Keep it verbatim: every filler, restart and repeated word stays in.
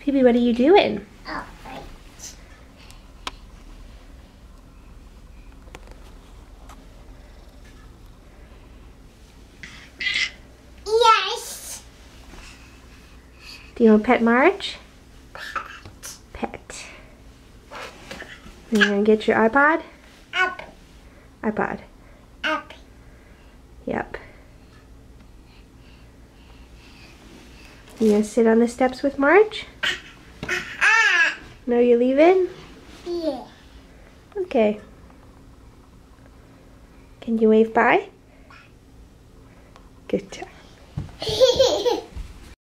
Baby, what are you doing? Oh, right. Yes. Do you want to pet Marge? Pet. You're going to get your iPod? Up, iPod. up. Yep. You going to sit on the steps with Marge? Ah, No, you're leaving? yeah. Okay. Can you wave bye? Good job.